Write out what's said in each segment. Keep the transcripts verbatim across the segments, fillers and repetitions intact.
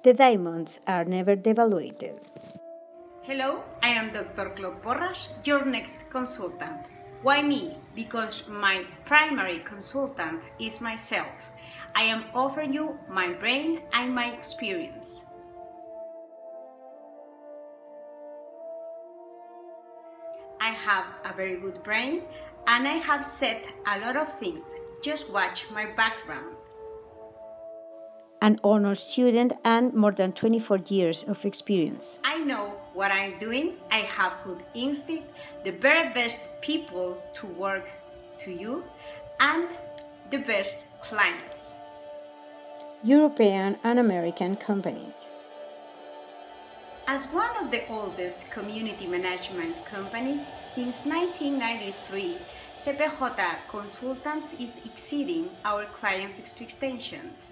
The diamonds are never devaluated. Hello, I am Doctor Claude Porras, your next consultant. Why me? Because my primary consultant is myself. I am offering you my brain and my experience. I have a very good brain and I have said a lot of things. Just watch my background. An honors student and more than twenty-four years of experience. I know what I'm doing. I have good instinct, the very best people to work to you, and the best clients. European and American companies. As one of the oldest community management companies since nineteen ninety-three, C P J Consultants is exceeding our clients' expectations.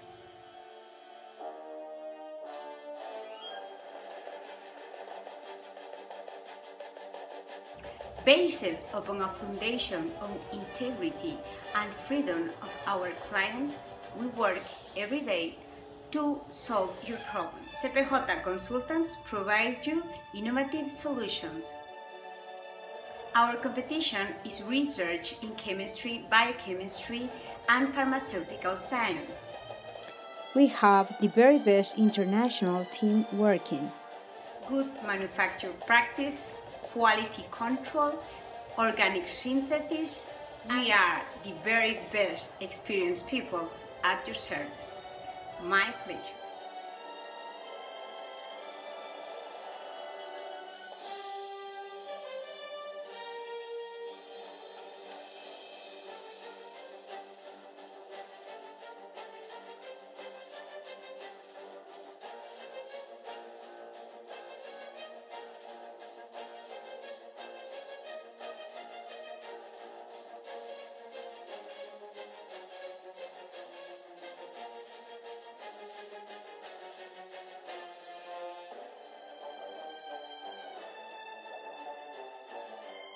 Based upon a foundation of integrity and freedom of our clients, we work every day to solve your problems. C P J Consultants provide you innovative solutions. Our competition is research in chemistry, biochemistry, and pharmaceutical science. We have the very best international team working. Good manufacture practice, quality control, organic synthesis. We are the very best experienced people at your service. My pleasure.